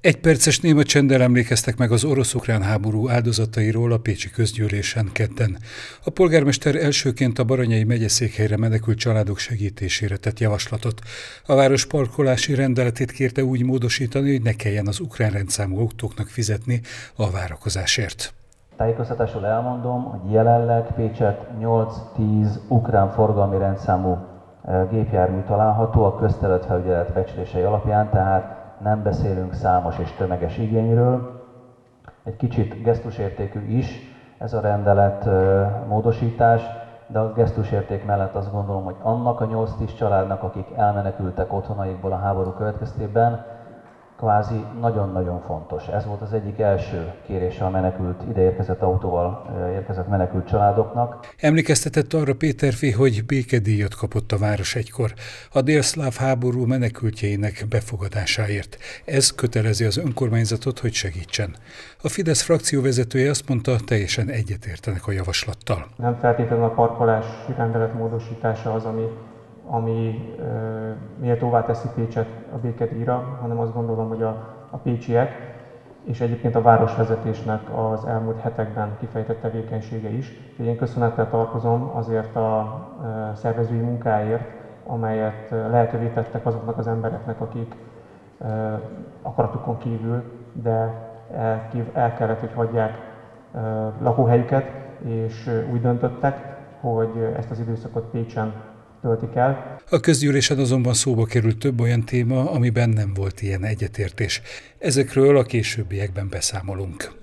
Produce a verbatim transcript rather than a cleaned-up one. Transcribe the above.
Egy perces néma csenddel emlékeztek meg az orosz-ukrán háború áldozatairól a pécsi közgyűlésen kedden. A polgármester elsőként a Baranyai megyeszékhelyre menekült családok segítésére tett javaslatot. A város parkolási rendeletét kérte úgy módosítani, hogy ne kelljen az ukrán rendszámú autóknak fizetni a várakozásért. Tájékoztatásul elmondom, hogy jelenleg Pécset nyolc-tíz ukrán forgalmi rendszámú gépjármű található a közterületfelügyelet becslései alapján, tehát nem beszélünk számos és tömeges igényről. Egy kicsit gesztusértékű is ez a rendelet módosítás, de a gesztusérték mellett azt gondolom, hogy annak a nyolc-tíz családnak, akik elmenekültek otthonaikból a háború következtében, kvázi nagyon-nagyon fontos. Ez volt az egyik első kérése a menekült, ideérkezett autóval érkezett menekült családoknak. Emlékeztetett arra Péter F., hogy békedíjat kapott a város egykor a délszláv háború menekültjeinek befogadásáért. Ez kötelezi az önkormányzatot, hogy segítsen. A Fidesz frakcióvezetője azt mondta, teljesen egyetértenek a javaslattal. Nem feltétlenül a parkolási rendelet módosítása az, ami ami e, méltóvá teszi Pécset a békedíjra, hanem azt gondolom, hogy a, a pécsiek és egyébként a városvezetésnek az elmúlt hetekben kifejtett tevékenysége is. Én köszönettel tartozom azért a e, szervezői munkáért, amelyet lehetővé tettek azoknak az embereknek, akik e, akaratukon kívül, de el, el kellett, hogy hagyják e, lakóhelyüket, és úgy döntöttek, hogy ezt az időszakot Pécsen töltik el. A közgyűlésen azonban szóba került több olyan téma, amiben nem volt ilyen egyetértés. Ezekről a későbbiekben beszámolunk.